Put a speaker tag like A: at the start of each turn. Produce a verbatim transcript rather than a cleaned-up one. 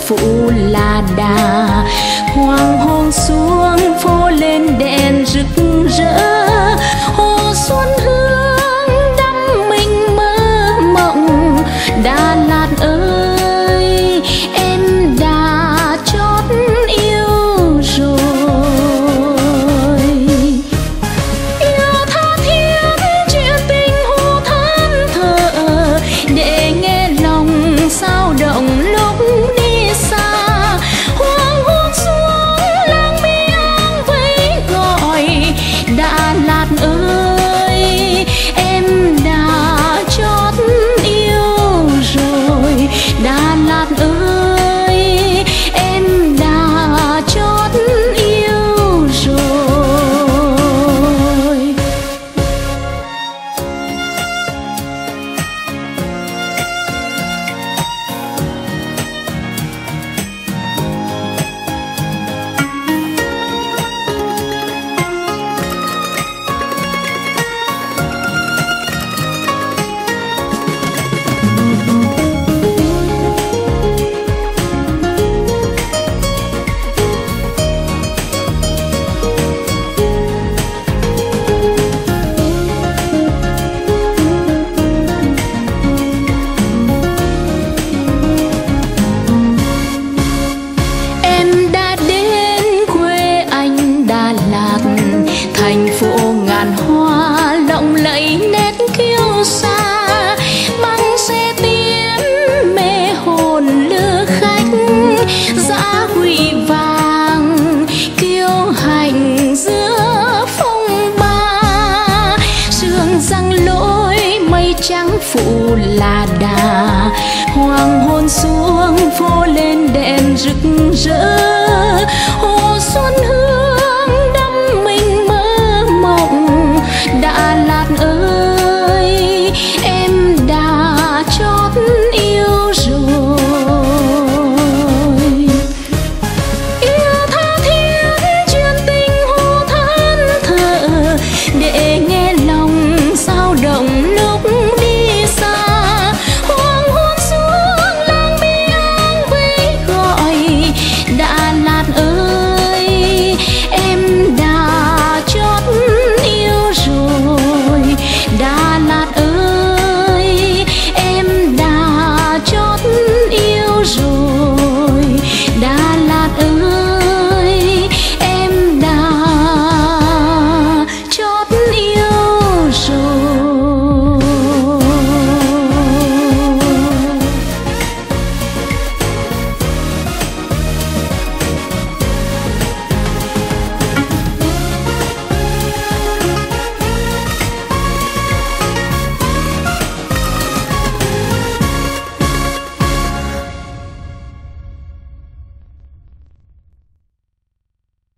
A: phủ là đà. Hoàng hôn xuống phố lên đèn rực rỡ, hồ xuân hương đắm mình mơ mộng. Đà Lạt ơi em đã chót yêu rồi. Yêu tha thiết chuyện tình hồ than thở, để nghe lòng sao động lúc đi xa. Hoàng hôn xuống làng miếng vẫy gọi, Đà Lạt ơi em đã chót yêu rồi. Đà Lạt ơi em đã chót yêu rồi. Em đã đến quê anh Đà Lạt, thành phố ngàn hoa lộng lẫy nét kiêu sa. Băng xe tiến mê hồn lừa khách, dã huy vàng kiêu hành giữa phong ba. Sương răng lối mây trắng phủ là đà, hoàng hôn xuống phố lên đèn rực rỡ.